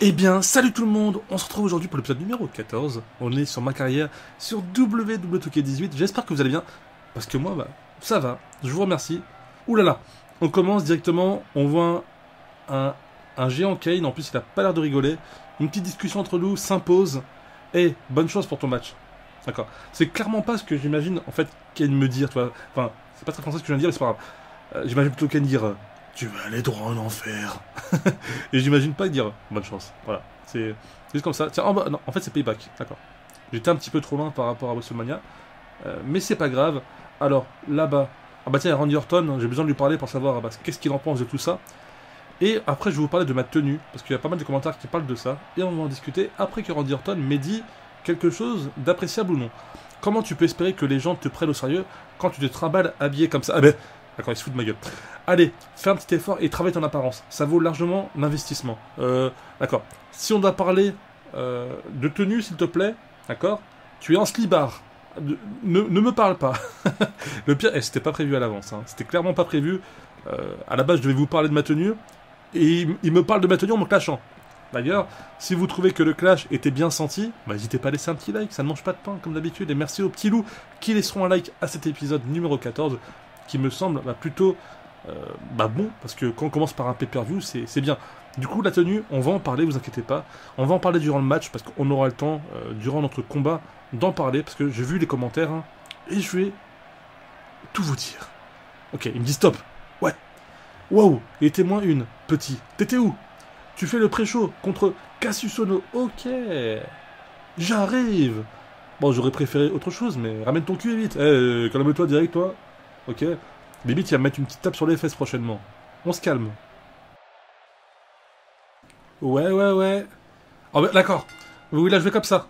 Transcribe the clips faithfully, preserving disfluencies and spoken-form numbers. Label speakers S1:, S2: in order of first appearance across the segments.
S1: Eh bien, salut tout le monde, on se retrouve aujourd'hui pour l'épisode numéro quatorze. On est sur ma carrière sur W W deux K dix-huit. J'espère que vous allez bien, parce que moi, bah, ça va. Je vous remercie. Ouh là là, on commence directement. On voit un, un géant Kane. En plus, il a pas l'air de rigoler. Une petite discussion entre nous s'impose. Et bonne chance pour ton match. D'accord. C'est clairement pas ce que j'imagine en fait Kane me dire. Tu vois. Enfin, c'est pas très français ce que je viens de dire, mais c'est pas grave. Euh, j'imagine plutôt Kane dire. Euh, Tu vas aller droit en enfer. Et j'imagine pas dire bonne chance. Voilà. C'est juste comme ça. Tiens, en, bas, non, en fait, c'est Payback. D'accord. J'étais un petit peu trop loin par rapport à WrestleMania. Euh, mais c'est pas grave. Alors, là-bas. Ah bah tiens, il y a Randy Orton. J'ai besoin de lui parler pour savoir bah, qu'est-ce qu'il en pense de tout ça. Et après, je vais vous parler de ma tenue. Parce qu'il y a pas mal de commentaires qui parlent de ça. Et on va en discuter après que Randy Orton m'ait dit quelque chose d'appréciable ou non. Comment tu peux espérer que les gens te prennent au sérieux quand tu te trimbales habillé comme ça? Ah ben. D'accord, il se fout de ma gueule. Allez, fais un petit effort et travaille ton apparence. Ça vaut largement l'investissement. Euh, d'accord. Si on doit parler euh, de tenue, s'il te plaît, d'accord, tu es en slibard. Ne, ne me parle pas. Le pire, eh, c'était pas prévu à l'avance. Hein. C'était clairement pas prévu. Euh, à la base, je devais vous parler de ma tenue. Et il, il me parle de ma tenue en me clashant. D'ailleurs, si vous trouvez que le clash était bien senti, bah, n'hésitez pas à laisser un petit like. Ça ne mange pas de pain, comme d'habitude. Et merci aux petits loups qui laisseront un like à cet épisode numéro quatorze. Qui me semble bah, plutôt euh, bah, bon, parce que quand on commence par un pay-per-view, c'est bien. Du coup, la tenue, on va en parler, vous inquiétez pas. On va en parler durant le match, parce qu'on aura le temps, euh, durant notre combat, d'en parler, parce que j'ai vu les commentaires, hein, et je vais tout vous dire. Ok, il me dit stop. Ouais. Wow, et témoin une, petit. T'étais où? Tu fais le pré-show contre Cassius Ohno. Ok. J'arrive. Bon, j'aurais préféré autre chose, mais ramène ton cul et vite. Eh, euh, calme-toi direct, toi. Ok, limite il va me mettre une petite tape sur les fesses prochainement. On se calme. Ouais, ouais, ouais. Oh, bah, d'accord. Oui, là je vais comme ça.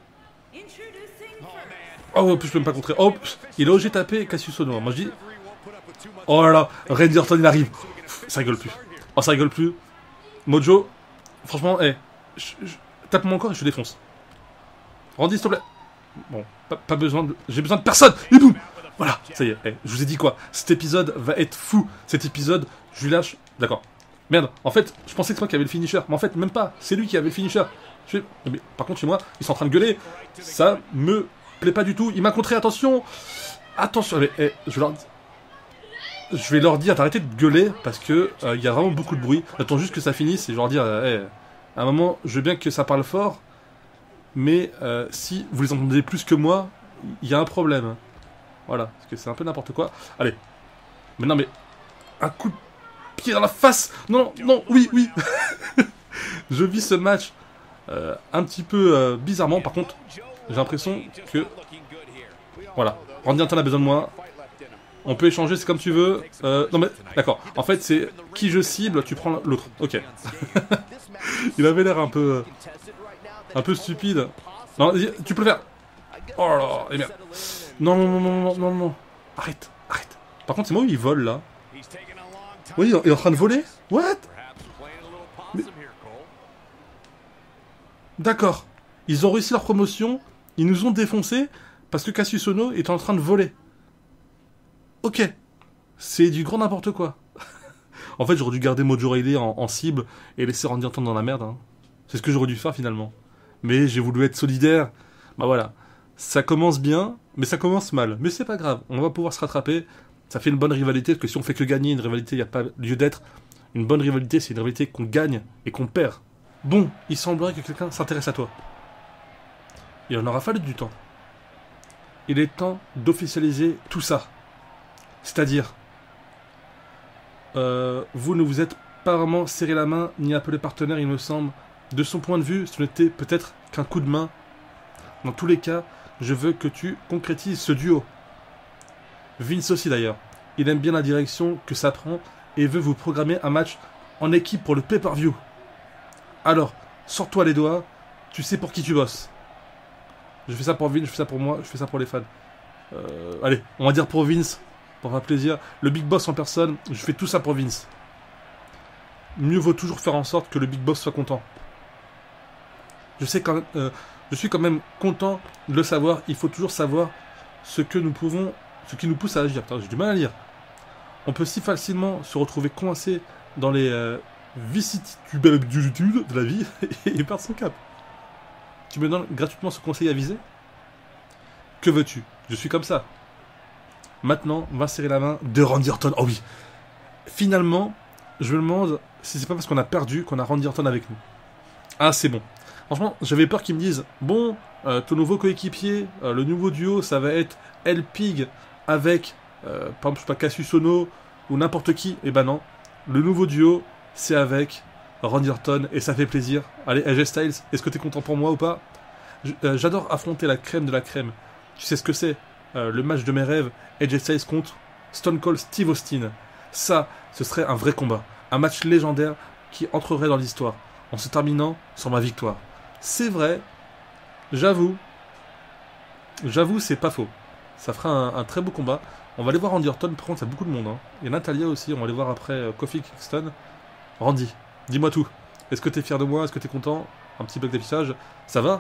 S1: Oh, en plus je peux même pas contrer. Oh, il a osé taper Cassius Ohno. Moi je dis. Oh là là, Randy Orton il arrive. Ça rigole plus. Oh, ça rigole plus. Mojo, franchement, eh. Tape-moi encore et je te défonce. Randy, s'il te plaît. Bon, pas, pas besoin de. J'ai besoin de personne. Et boum. Voilà, ça y est, hey, je vous ai dit quoi. Cet épisode va être fou. Cet épisode, je lui lâche... D'accord. Merde, en fait, je pensais que c'est moi qui avait le finisher. Mais en fait, même pas. C'est lui qui avait le finisher. Je fais... Mais, par contre, chez moi, ils sont en train de gueuler. Ça me plaît pas du tout. Il m'a contré, attention. Attention. Mais, hey, je, leur... je vais leur dire d'arrêter de gueuler parce que il euh, y a vraiment beaucoup de bruit. J'attends juste que ça finisse et je leur dire... Euh, hey, à un moment, je veux bien que ça parle fort. Mais euh, si vous les entendez plus que moi, il y a un problème. Voilà, parce que c'est un peu n'importe quoi. Allez. Mais non, mais... Un coup de pied dans la face. Non, non, oui, oui. Je vis ce match euh, un petit peu euh, bizarrement. Par contre, j'ai l'impression que... Voilà. Randy Orton a besoin de moi. On peut échanger, c'est comme tu veux. Euh, non, mais... D'accord. En fait, c'est qui je cible, tu prends l'autre. Ok. Il avait l'air un peu... Un peu stupide. Non, tu peux le faire. Oh là là, et merde. Non, non, non, non, non, non, non. Arrête, arrête. Par contre, c'est moi où il vole, là. Oui, il est en train de voler. What? Mais... D'accord. Ils ont réussi leur promotion. Ils nous ont défoncé parce que Cassius Ohno est en train de voler. Ok. C'est du grand n'importe quoi. En fait, j'aurais dû garder Mojo Rawley en, en cible et laisser Randy Orton dans la merde. Hein. C'est ce que j'aurais dû faire, finalement. Mais j'ai voulu être solidaire. Bah voilà. Ça commence bien, mais ça commence mal. Mais c'est pas grave, on va pouvoir se rattraper. Ça fait une bonne rivalité, parce que si on fait que gagner une rivalité, il n'y a pas lieu d'être. Une bonne rivalité, c'est une rivalité qu'on gagne et qu'on perd. Bon, il semblerait que quelqu'un s'intéresse à toi. Il en aura fallu du temps. Il est temps d'officialiser tout ça. C'est-à-dire, euh, vous ne vous êtes pas vraiment serré la main, ni appelé partenaire, il me semble. De son point de vue, ce n'était peut-être qu'un coup de main. Dans tous les cas, je veux que tu concrétises ce duo. Vince aussi d'ailleurs. Il aime bien la direction que ça prend et veut vous programmer un match en équipe pour le pay-per-view. Alors, sors-toi les doigts, tu sais pour qui tu bosses. Je fais ça pour Vince, je fais ça pour moi, je fais ça pour les fans. Euh, allez, on va dire pour Vince, pour faire plaisir. Le Big Boss en personne, je fais tout ça pour Vince. Mieux vaut toujours faire en sorte que le Big Boss soit content. Je sais quand même... Euh, Je suis quand même content de le savoir. Il faut toujours savoir ce que nous pouvons, ce qui nous pousse à agir. Putain, j'ai du mal à lire. On peut si facilement se retrouver coincé dans les, euh, vicissitude de la vie et perdre son cap. Tu me donnes gratuitement ce conseil avisé? Que veux-tu? Je suis comme ça. Maintenant, on va serrer la main de Randy Orton. Oh oui. Finalement, je me demande si c'est pas parce qu'on a perdu qu'on a Randy Orton avec nous. Ah, c'est bon. Franchement, j'avais peur qu'ils me disent, bon, euh, ton nouveau coéquipier, euh, le nouveau duo, ça va être El Pig avec, euh, par exemple, je sais pas, Cassius Ohno ou n'importe qui. Eh ben non. Le nouveau duo, c'est avec Randy Orton et ça fait plaisir. Allez, A J Styles, est-ce que t'es content pour moi ou pas? euh, J'adore affronter la crème de la crème. Tu sais ce que c'est, euh, le match de mes rêves, A J Styles contre Stone Cold Steve Austin. Ça, ce serait un vrai combat. Un match légendaire qui entrerait dans l'histoire, en se terminant sur ma victoire. C'est vrai, j'avoue, j'avoue, c'est pas faux. Ça fera un, un très beau combat. On va aller voir Randy Orton, par contre, il y a beaucoup de monde. Hein. Il y a Natalia aussi, on va aller voir après euh, Kofi Kingston. Randy, dis-moi tout. Est-ce que t'es fier de moi? Est-ce que t'es content? Un petit bloc d'affichage. Ça va?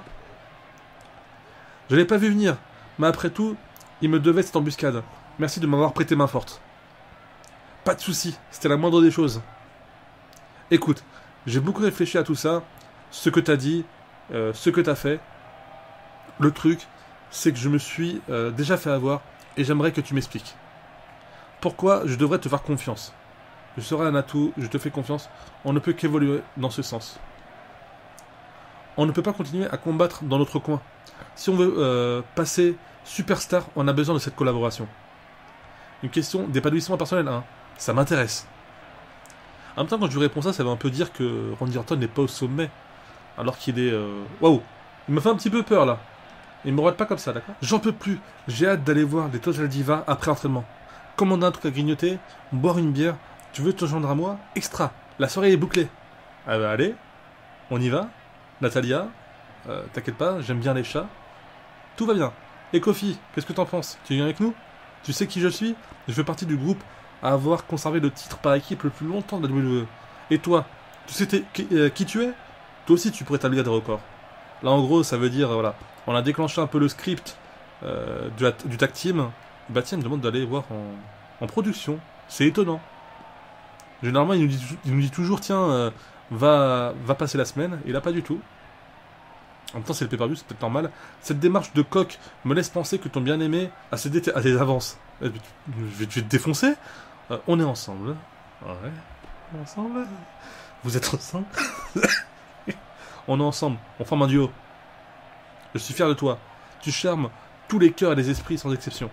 S1: Je l'ai pas vu venir, mais après tout, il me devait cette embuscade. Merci de m'avoir prêté main forte. Pas de soucis, c'était la moindre des choses. Écoute, j'ai beaucoup réfléchi à tout ça, ce que t'as dit, euh, ce que t'as fait. Le truc, c'est que je me suis euh, déjà fait avoir et j'aimerais que tu m'expliques. Pourquoi je devrais te faire confiance? Je serai un atout, je te fais confiance. On ne peut qu'évoluer dans ce sens. On ne peut pas continuer à combattre dans notre coin. Si on veut euh, passer superstar, on a besoin de cette collaboration. Une question d'épanouissement personnel, hein. Ça m'intéresse. En même temps, quand je lui réponds ça, ça veut un peu dire que Randy Orton n'est pas au sommet. Alors qu'il est... Waouh, il me fait un petit peu peur, là. Il me regarde pas comme ça, d'accord? J'en peux plus. J'ai hâte d'aller voir les Total Divas après l'entraînement. Commander un truc à grignoter, boire une bière. Tu veux te joindre à moi? Extra. La soirée est bouclée. Ah bah allez, on y va. Natalia, euh, t'inquiète pas, j'aime bien les chats. Tout va bien. Et Kofi, qu'est-ce que t'en penses? Tu viens avec nous? Tu sais qui je suis? Je fais partie du groupe à avoir conservé le titre par équipe le plus longtemps de la W W E. Et toi, tu sais qui, euh, qui tu es? Toi aussi, tu pourrais établir des records. Là, en gros, ça veut dire, voilà, on a déclenché un peu le script euh, du, du tag team. Bah tiens, il me demande d'aller voir en, en production. C'est étonnant. Généralement, il nous dit, il nous dit toujours, tiens, euh, va, va passer la semaine. Et là, pas du tout. En même temps, c'est le pay-per-view, c'est peut-être normal. Cette démarche de coq me laisse penser que ton bien-aimé a ses, à ses avances. Je vais, je vais te défoncer. Euh, on est ensemble. Ouais. Ensemble. Vous êtes ensemble. On est ensemble. On forme un duo. Je suis fier de toi. Tu charmes tous les cœurs et les esprits sans exception.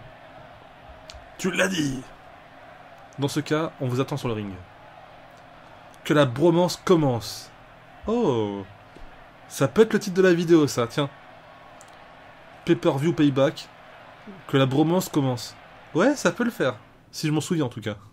S1: Tu l'as dit. Dans ce cas, on vous attend sur le ring. Que la bromance commence. Oh. Ça peut être le titre de la vidéo, ça. Tiens. Pay-per-view payback. Que la bromance commence. Ouais, ça peut le faire. Si je m'en souviens, en tout cas.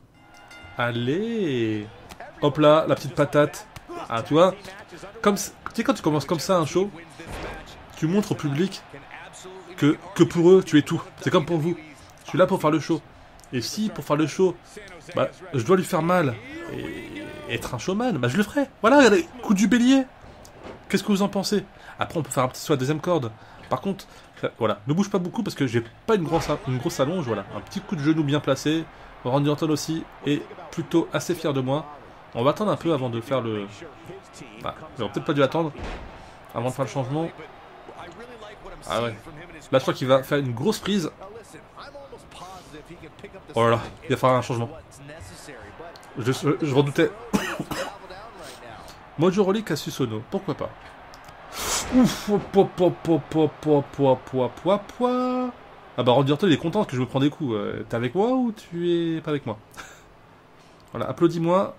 S1: Allez. Hop là, la petite patate. Ah, tu vois. Comme, tu sais, quand tu commences comme ça un show, tu montres au public que, que pour eux, tu es tout. C'est comme pour vous. Je suis là pour faire le show. Et si, pour faire le show, bah, je dois lui faire mal et être un showman, bah je le ferai. Voilà, regardez, coup du bélier. Qu'est-ce que vous en pensez? Après, on peut faire un petit saut à la deuxième corde. Par contre, voilà, ne bouge pas beaucoup parce que j'ai pas une grosse, une grosse allonge. Voilà, un petit coup de genou bien placé. Randy Orton aussi est plutôt assez fier de moi. On va attendre un peu avant de faire le... Bah, j'aurais peut-être pas dû attendre avant de faire le changement. Ah ouais. Là, je crois qu'il va faire une grosse prise. Oh là là, il va faire un changement. Je, je, je redoutais. Mojo Rawley, Cassius Ohno, pourquoi pas. Ouf, po, po, po, po, po, po, po, po, po. Ah bah Randy Orton il est content que je me prends des coups. Euh, T'es avec moi ou tu es pas avec moi? Voilà, applaudis-moi.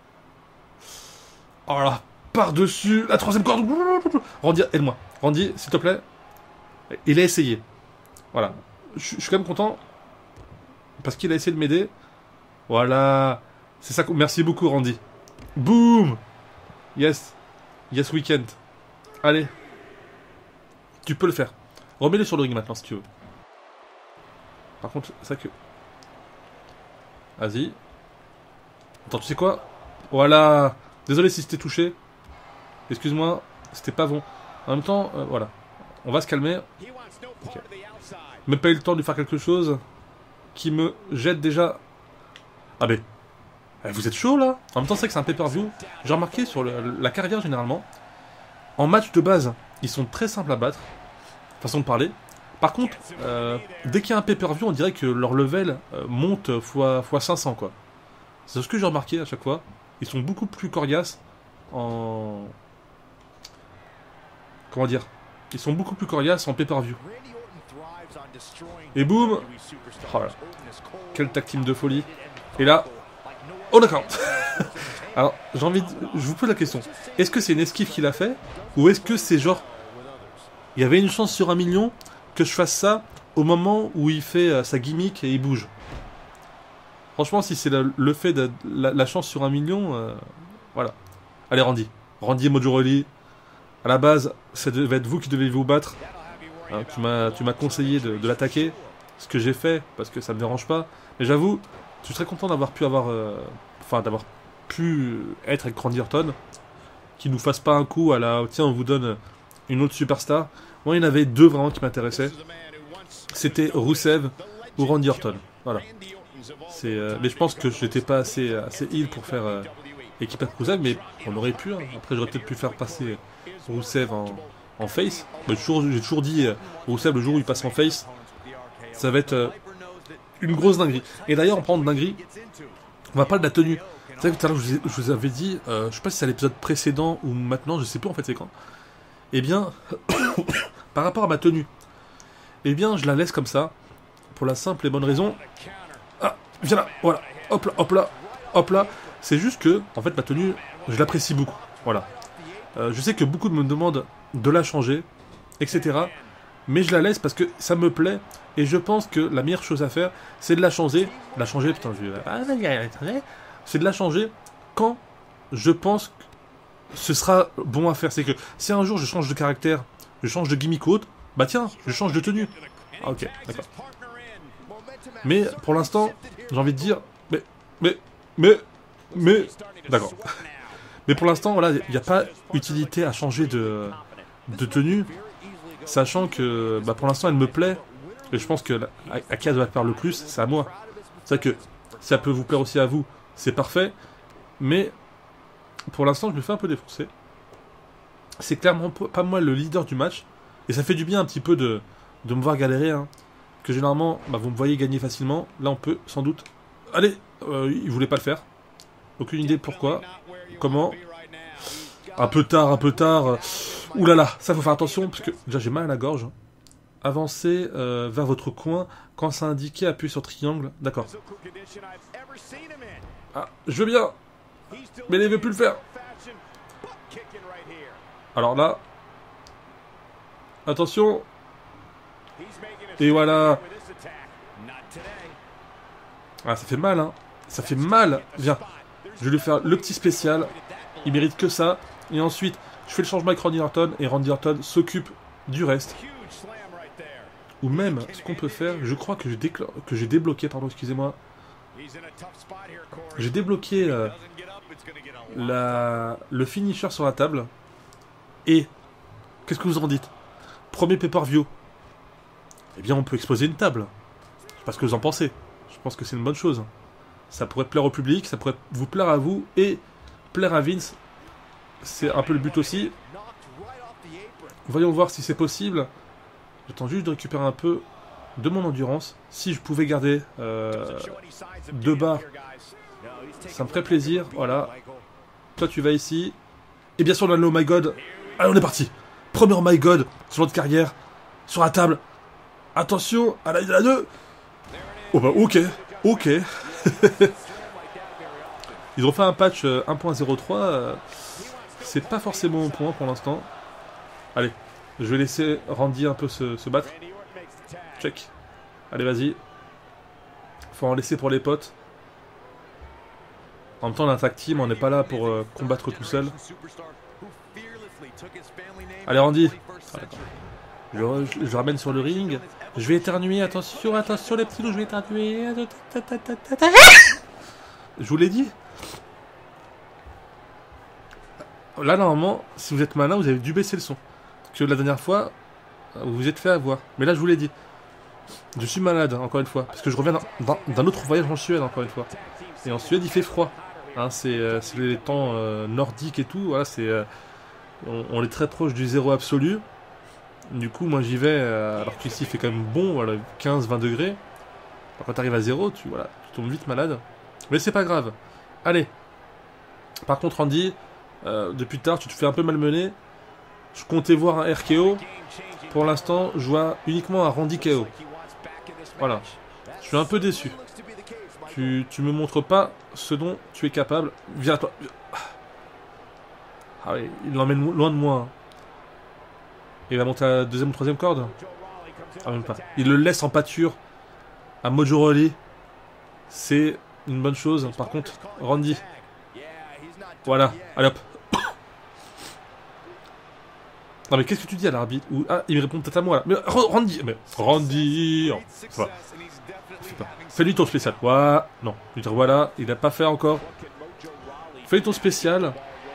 S1: Oh là, par-dessus la troisième corde. Randy, aide-moi. Randy, s'il te plaît. Il a essayé. Voilà. Je suis quand même content. Parce qu'il a essayé de m'aider. Voilà. C'est ça. Merci beaucoup, Randy. Boum. Yes. Yes, weekend. Allez. Tu peux le faire. Remets-le sur le ring maintenant, si tu veux. Par contre, c'est ça que... Vas-y. Attends, tu sais quoi? Voilà. Désolé si c'était touché. Excuse-moi, c'était pas bon. En même temps, euh, voilà. On va se calmer. Okay. Même pas eu le temps de faire quelque chose qui me jette déjà... Ah ben... Eh, vous êtes chaud là? En même temps, c'est vrai que c'est un pay-per-view. J'ai remarqué sur le, la carrière généralement, en match de base, ils sont très simples à battre, façon de parler. Par contre, euh, dès qu'il y a un pay-per-view, on dirait que leur level euh, monte fois, fois cinq cents, quoi. C'est ce que j'ai remarqué à chaque fois. Ils sont beaucoup plus coriaces en... Comment dire? Ils sont beaucoup plus coriaces en pay-per-view. Et boum! Oh là là. Quel tag team de folie. Et là... Oh d'accord. Alors, j'ai envie de... Je vous pose la question. Est-ce que c'est une esquive qu'il a fait? Ou est-ce que c'est genre... Il y avait une chance sur un million que je fasse ça au moment où il fait euh, sa gimmick et il bouge. Franchement, si c'est le, le fait de la, la chance sur un million, euh, voilà. Allez, Randy. Randy et Mojo Rawley. À la base, ça devait être vous qui devez vous battre. Hein, tu m'as tu m'as conseillé de, de l'attaquer. Ce que j'ai fait, parce que ça me dérange pas. Mais j'avoue, je suis très content d'avoir pu avoir... Euh, enfin, d'avoir pu être avec Randy Orton. Qui nous fasse pas un coup à la... Tiens, on vous donne une autre superstar. Moi, il y en avait deux vraiment qui m'intéressaient. C'était Rusev ou Randy Orton. Voilà. C'est, euh, mais je pense que je n'étais pas assez, assez heal pour faire euh, équipe avec Rusev, mais on aurait pu. Hein. Après, j'aurais peut-être pu faire passer Rusev en, en face. Mais j'ai toujours, j'ai toujours dit, euh, Rusev, le jour où il passe en face, ça va être euh, une grosse dinguerie. Et d'ailleurs, en parlant de dinguerie, on va parler de la tenue. Vous savez, tout à l'heure, je, je vous avais dit, euh, je sais pas si c'est à l'épisode précédent ou maintenant, je sais plus en fait c'est quand. Eh bien, par rapport à ma tenue, eh bien, je la laisse comme ça, pour la simple et bonne raison. Ah, viens là, voilà, hop là, hop là, hop là. C'est juste que, en fait, ma tenue, je l'apprécie beaucoup. Voilà. Euh, je sais que beaucoup me demandent de la changer, et cetera. Mais je la laisse parce que ça me plaît, et je pense que la meilleure chose à faire, c'est de la changer. La changer, putain, je vais... C'est de la changer quand je pense que ce sera bon à faire. C'est que si un jour je change de caractère, je change de gimmick ou autre, bah tiens, je change de tenue. Ah ok, d'accord. Mais pour l'instant, j'ai envie de dire, mais, mais, mais, mais, d'accord. Mais pour l'instant, voilà, il n'y a pas utilité à changer de, de tenue, sachant que bah, pour l'instant elle me plaît, et je pense que la, à, à qui elle doit plaire le plus, c'est à moi. C'est vrai que si ça peut vous plaire aussi à vous, c'est parfait, mais pour l'instant je me fais un peu défoncer. C'est clairement pas moi le leader du match, et ça fait du bien un petit peu de, de me voir galérer, hein. Que généralement, bah, vous me voyez gagner facilement, là on peut sans doute... Allez, euh, il voulait pas le faire, aucune idée de pourquoi, comment... Un peu tard, un peu tard... Ouh là là, ça faut faire attention, parce que déjà j'ai mal à la gorge. Avancez euh, vers votre coin, quand c'est indiqué, appuyez sur triangle, d'accord. Ah, je veux bien, mais il ne veut plus le faire. Alors là, attention. Et voilà. Ah, ça fait mal, hein. Ça fait mal. Viens, je vais lui faire le petit spécial. Il mérite que ça. Et ensuite, je fais le changement avec Randy Orton. Et Randy Orton s'occupe du reste. Ou même, ce qu'on peut faire, je crois que j'ai décla... que j'ai débloqué, pardon, excusez-moi. J'ai débloqué euh, la... le finisher sur la table. Et, qu'est-ce que vous en dites? Premier pay-per-view. Eh bien, on peut exposer une table. Je sais pas ce que vous en pensez. Je pense que c'est une bonne chose. Ça pourrait plaire au public, ça pourrait vous plaire à vous et plaire à Vince. C'est un peu le but aussi. Voyons voir si c'est possible. J'attends juste de récupérer un peu de mon endurance. Si je pouvais garder euh, deux barres, ça me ferait plaisir. Voilà. Toi, tu vas ici. Et bien sûr, le Oh My God. Allez, on est parti. Premier Oh My God sur notre carrière. Sur la table. Attention, à la, à la deux. Oh bah ok, ok. Ils ont fait un patch euh, un point zéro trois. Euh, c'est pas forcément au point pour l'instant. Allez, je vais laisser Randy un peu se, se battre. Check. Allez, vas-y. Faut en laisser pour les potes. En même temps, on a un tag team, on n'est pas là pour euh, combattre tout seul. Allez, Randy. Ah, je, je, je ramène sur le ring. Je vais éternuer. Attention, attention, les petits loups, je vais éternuer. Je vous l'ai dit. Là, normalement, si vous êtes malin, vous avez dû baisser le son. Parce que la dernière fois, vous vous êtes fait avoir. Mais là, je vous l'ai dit. Je suis malade, encore une fois. Parce que je reviens d'un voyage en Suède, encore une fois. Et en Suède, il fait froid. Hein, c'est euh, les temps euh, nordiques et tout. Voilà, c'est euh, on, on est très proche du zéro absolu. Du coup, moi j'y vais, euh, alors qu'ici il fait quand même bon, voilà, quinze vingt degrés. Alors, quand tu arrives à zéro, tu, voilà, tu tombes vite malade. Mais c'est pas grave. Allez. Par contre, Randy, euh, depuis tard, tu te fais un peu malmener. Je comptais voir un R K O. Pour l'instant, je vois uniquement un Randy K O. Voilà. Je suis un peu déçu. Tu, tu me montres pas ce dont tu es capable. Viens à toi. Ah oui, il l'emmène loin de moi. Il va monter à la deuxième ou troisième corde. Ah, même pas. Il le laisse en pâture à Mojo Rawley. C'est une bonne chose. Par contre, Randy. Voilà. Allez hop. Non mais qu'est-ce que tu dis à l'arbitre? Ou... Ah, il me répond peut-être à moi là. Mais Randy. Mais Randy. Oh, voilà. Fais-lui ton spécial. Voilà. Non. Je veux dire, voilà. Il n'a pas fait encore. Fais-lui ton spécial.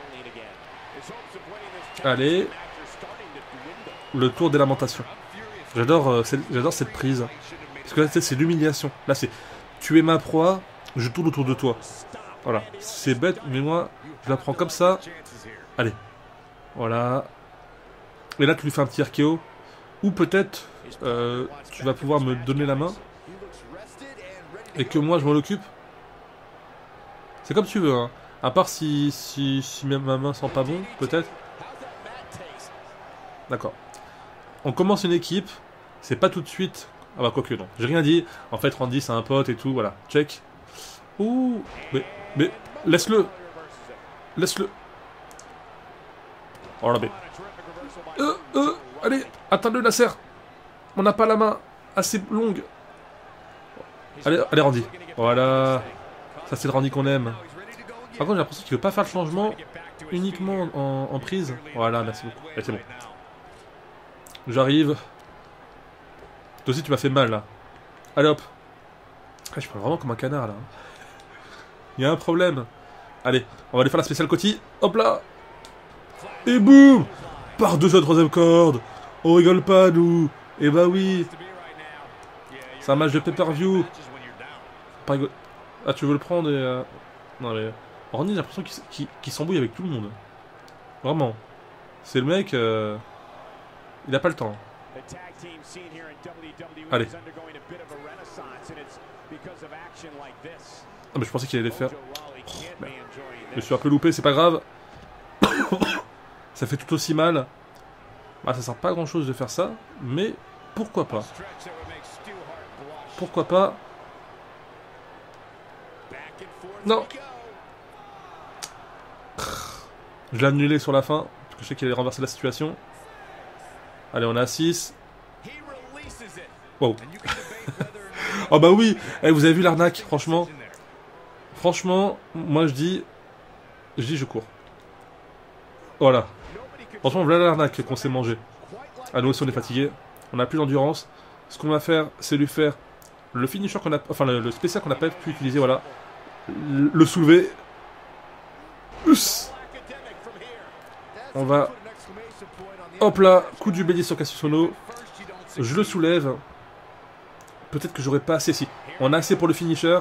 S1: Allez. Le tour des lamentations. J'adore euh, j'adore cette prise. Parce que là, c'est l'humiliation. Là, c'est tu es ma proie, je tourne autour de toi. Voilà. C'est bête, mais moi, je la prends comme ça. Allez. Voilà. Et là, tu lui fais un petit R K O. Ou peut-être, euh, tu vas pouvoir me donner la main. Et que moi, je m'en occupe. C'est comme tu veux, hein. À part si, si, si ma main sent pas bon, peut-être. D'accord. On commence une équipe, c'est pas tout de suite... Ah bah quoique non, j'ai rien dit. En fait Randy c'est un pote et tout, voilà. Check. Ouh. Mais, mais, laisse-le. Laisse-le. Oh là mais... Euh, euh, allez, atteins-le la serre. On n'a pas la main assez longue. Allez, allez Randy. Voilà. Ça c'est le Randy qu'on aime. Par contre j'ai l'impression qu'il veut pas faire le changement uniquement en, en prise. Voilà, merci beaucoup. Allez, c'est bon. J'arrive. Toi aussi tu m'as fait mal là. Allez hop. Ah, je parle vraiment comme un canard là. Il y a un problème. Allez, on va aller faire la spéciale Coty. Hop là. Et boum. Par deux à troisième corde. On rigole pas nous. Eh bah oui. C'est un match de pay-per-view. Pas rigolo. Ah tu veux le prendre et... Euh... Non mais... Randy j'ai l'impression qu'il qu qu s'embrouille avec tout le monde. Vraiment. C'est le mec... Euh... Il a pas le temps. Allez. Ah mais je pensais qu'il allait faire. Oh, je me suis un peu loupé, c'est pas grave. Ça fait tout aussi mal. Bah ça sert pas à grand chose de faire ça, mais pourquoi pas. Pourquoi pas. Non. Je l'ai annulé sur la fin, parce que je sais qu'il allait renverser la situation. Allez, on est à six. Wow. Oh bah oui, eh, vous avez vu l'arnaque, franchement. Franchement, moi je dis... Je dis je cours. Voilà. Franchement, voilà l'arnaque qu'on s'est mangé. Ah, nous aussi on est fatigué. On n'a plus d'endurance. Ce qu'on va faire, c'est lui faire le finisher qu'on a... Enfin, le, le spécial qu'on n'a pas pu utiliser, voilà. Le, le soulever. Us. On va... Hop là, coup du bélier sur Cassius Ohno. Je le soulève. Peut-être que j'aurais pas assez. Si, on a assez pour le finisher.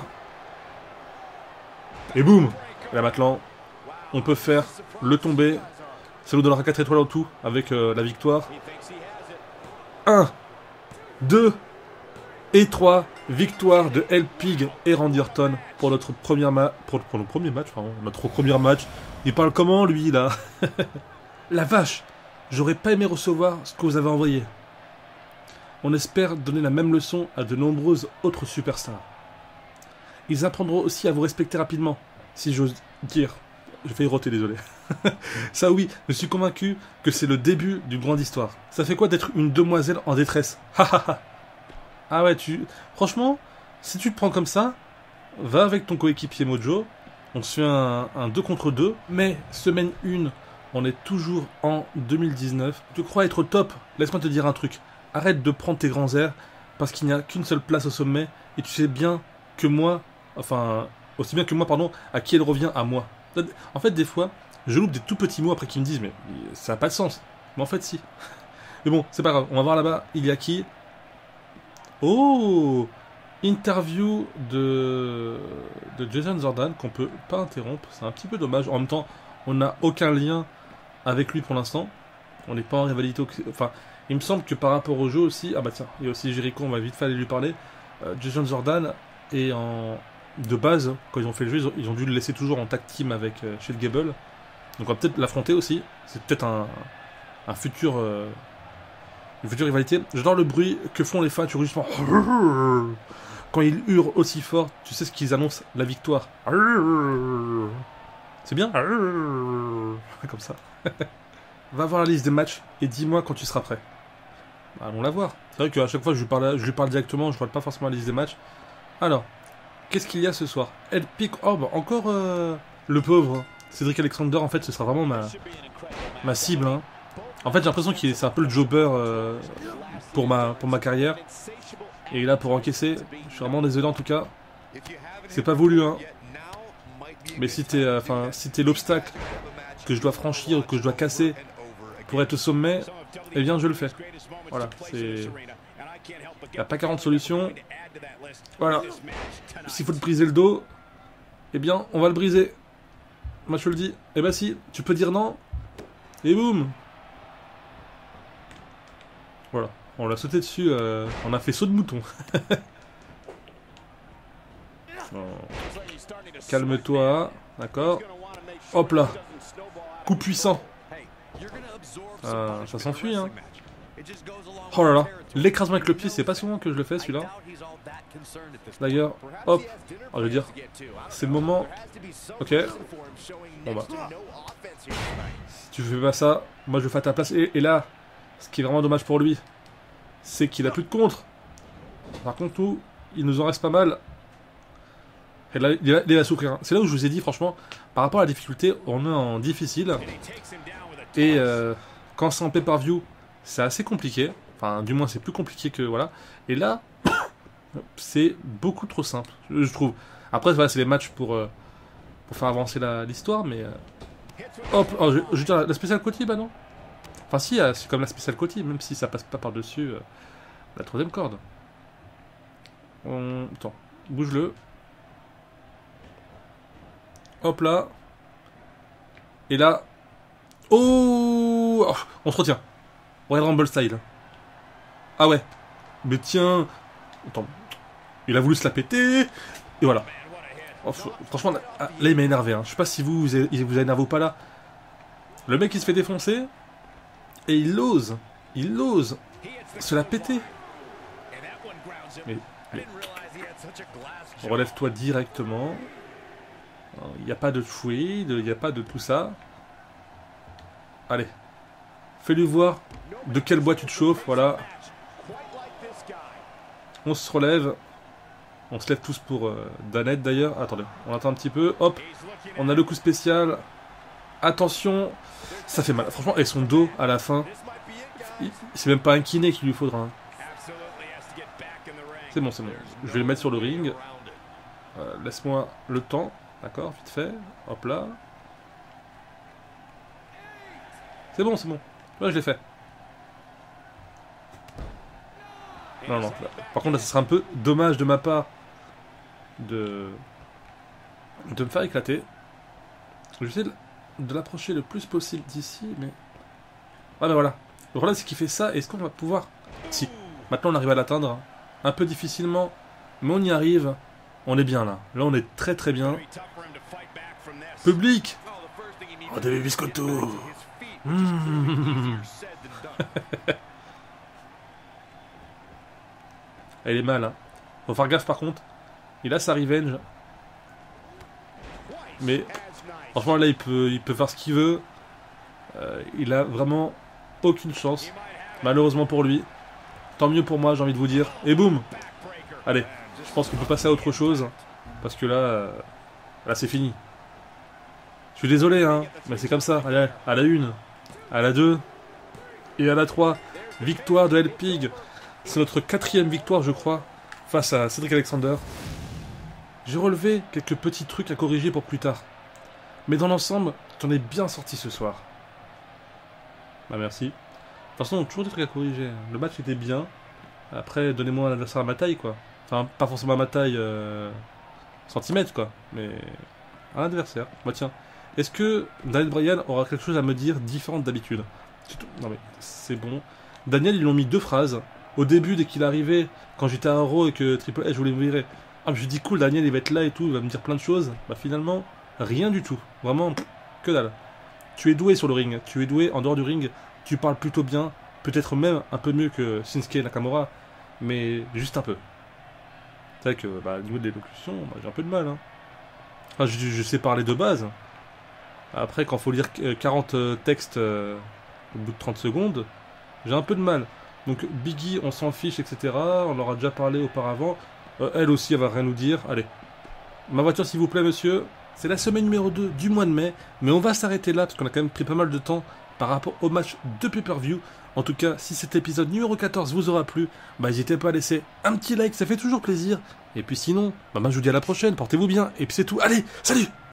S1: Et boum. Et là maintenant, on peut faire le tomber. Ça nous donnera quatre étoiles en tout avec euh, la victoire. un, deux et trois. Victoire de L-Pig et Randy Orton pour notre premier match. Pour, pour notre premier match, pardon. Notre premier match. Il parle comment lui là? La vache. J'aurais pas aimé recevoir ce que vous avez envoyé. On espère donner la même leçon à de nombreuses autres superstars. Ils apprendront aussi à vous respecter rapidement, si j'ose dire. Je vais y roter, désolé. Ça oui, je suis convaincu que c'est le début d'une grande histoire. Ça fait quoi d'être une demoiselle en détresse? Ah ouais, tu... Franchement, si tu te prends comme ça, va avec ton coéquipier Mojo. On se fait un, un deux contre deux. Mais semaine un, on est toujours en deux mille dix-neuf. Tu crois être au top? Laisse-moi te dire un truc. Arrête de prendre tes grands airs, parce qu'il n'y a qu'une seule place au sommet, et tu sais bien que moi, enfin, aussi bien que moi, pardon, à qui elle revient, à moi. En fait, des fois, je loupe des tout petits mots après qu'ils me disent, mais ça n'a pas de sens. Mais en fait, si. Mais bon, c'est pas grave, on va voir là-bas, il y a qui? Oh! Interview de, de Jason Jordan qu'on peut pas interrompre. C'est un petit peu dommage. En même temps, on n'a aucun lien avec lui pour l'instant. On n'est pas en rivalité. Enfin, il me semble que par rapport au jeu aussi. Ah bah tiens, il y a aussi Jericho, on va vite falloir lui parler. Euh, Jason Jordan est en. De base, quand ils ont fait le jeu, ils ont, ils ont dû le laisser toujours en tag team avec euh, Chad Gable. Donc on va peut-être l'affronter aussi. C'est peut-être un, un futur. Euh, une future rivalité. J'adore le bruit que font les fans du rugissement. Quand ils hurlent aussi fort, tu sais ce qu'ils annoncent, la victoire. C'est bien. Comme ça. Va voir la liste des matchs et dis-moi quand tu seras prêt. Bah, allons la voir. C'est vrai qu'à chaque fois je lui parle, je lui parle directement, je ne regarde pas forcément la liste des matchs. Alors, qu'est-ce qu'il y a ce soir? Epic Orb, encore euh, le pauvre. Cédric Alexander, en fait, ce sera vraiment ma, ma cible. Hein. En fait, j'ai l'impression qu'il c'est un peu le jobber euh, pour, ma, pour ma carrière. Et il est là pour encaisser. Je suis vraiment désolé en tout cas. C'est pas voulu, hein. Mais si t'es euh, enfin, si t'es l'obstacle que je dois franchir, que je dois casser pour être au sommet, eh bien je le fais. Voilà, c'est... Il n'y a pas quarante solutions. Voilà. S'il faut te briser le dos, eh bien on va le briser. Moi je te le dis. Eh ben si, tu peux dire non. Et boum. Voilà. On l'a sauté dessus, euh, on a fait saut de mouton. Oh. Calme-toi, d'accord. Hop là. Coup puissant. Euh, ça s'enfuit, hein. Oh là là. L'écrasement avec le pied, c'est pas souvent que je le fais, celui-là. D'ailleurs, hop. Oh, je veux dire, c'est le moment. Ok. Bon bah. Si tu fais pas ça, moi je le fais à ta place. Et, et là, ce qui est vraiment dommage pour lui, c'est qu'il a plus de contre. Par contre, nous, il nous en reste pas mal. Et là, il va, il va souffrir. C'est là où je vous ai dit, franchement, par rapport à la difficulté, on est en difficile. Et euh, quand c'est en pay-per-view, c'est assez compliqué. Enfin, du moins, c'est plus compliqué que... Voilà. Et là, c'est beaucoup trop simple, je, je trouve. Après, voilà, c'est les matchs pour, euh, pour faire avancer l'histoire, mais... Euh... Hop, oh, je, je veux dire, la spéciale Coty, bah non. Enfin si, c'est comme la spéciale Coty, même si ça passe pas par-dessus euh, la troisième corde. On... Attends, bouge-le. Hop là. Et là... Oh, oh on se retient. Royal Rumble style. Ah ouais. Mais tiens... Attends. Il a voulu se la péter. Et voilà. Oh, franchement, là il m'a énervé. Hein. Je sais pas si vous vous, avez, vous énervé ou pas là. Le mec il se fait défoncer. Et il ose, il ose se la péter. Mais, mais... relève-toi directement. Il n'y a pas de fouille, il n'y a pas de tout ça. Allez, fais-lui voir de quel bois tu te chauffes, voilà. On se relève. On se lève tous pour euh, Danette d'ailleurs. Attendez, on attend un petit peu. Hop, on a le coup spécial. Attention, ça fait mal. Franchement, et son dos à la fin. C'est même pas un kiné qu'il lui faudra. Hein. C'est bon, c'est bon. Je vais le mettre sur le ring. Euh, Laisse-moi le temps. D'accord, vite fait. Hop là. C'est bon, c'est bon. Là, je l'ai fait. Non, non. Là. Par contre, là, ce serait un peu dommage de ma part de, de me faire éclater. Je vais essayer de, de l'approcher le plus possible d'ici, mais... Ah ben voilà. Le problème, c'est qu'il fait ça. Est-ce qu'on va pouvoir... Si. Maintenant, on arrive à l'atteindre. Un peu difficilement, mais on y arrive. On est bien, là. Là, on est très, très bien. Public. Oh, des biscottos. Mmh. Elle est mal, hein. Faut faire gaffe, par contre. Il a sa revenge. Mais, franchement, là, il peut, il peut faire ce qu'il veut. Euh, il a vraiment aucune chance. Malheureusement pour lui. Tant mieux pour moi, j'ai envie de vous dire. Et boum. Allez, je pense qu'on peut passer à autre chose. Parce que là, euh, là c'est fini. Je suis désolé, hein, mais c'est comme ça. Allez, à la une, à la deux, et à la trois. Victoire de L-Pig. C'est notre quatrième victoire, je crois, face à Cédric Alexander. J'ai relevé quelques petits trucs à corriger pour plus tard. Mais dans l'ensemble, tu en es bien sorti ce soir. Bah merci. De toute façon, toujours des trucs à corriger. Le match était bien. Après, donnez-moi un adversaire à ma taille, quoi. Enfin, pas forcément à ma taille euh, centimètres, quoi. Mais à l'adversaire. Bah tiens, est-ce que Daniel Bryan aura quelque chose à me dire différent d'habitude? Non mais, c'est bon. Daniel, ils l'ont mis deux phrases. Au début, dès qu'il est arrivé, quand j'étais à Raw et que Triple H voulait me virer. Ah, mais je me dis cool, Daniel, il va être là et tout, il va me dire plein de choses. Bah finalement, rien du tout. Vraiment, pff, que dalle. Tu es doué sur le ring. Tu es doué en dehors du ring. Tu parles plutôt bien. Peut-être même un peu mieux que Shinsuke Nakamura. Mais juste un peu. C'est vrai que, bah, au niveau de l'élocution, bah, j'ai un peu de mal. Hein. Enfin, je, je sais parler de base. Après, quand il faut lire quarante textes euh, au bout de trente secondes, j'ai un peu de mal. Donc Biggie, on s'en fiche, et cetera. On en aura déjà parlé auparavant. Euh, elle aussi, elle va rien nous dire. Allez. Ma voiture, s'il vous plaît, monsieur. C'est la semaine numéro deux du mois de mai. Mais on va s'arrêter là, parce qu'on a quand même pris pas mal de temps par rapport au match de pay-per-view. En tout cas, si cet épisode numéro quatorze vous aura plu, bah n'hésitez pas à laisser un petit like, ça fait toujours plaisir. Et puis sinon, bah moi je vous dis à la prochaine, portez-vous bien. Et puis c'est tout. Allez, salut!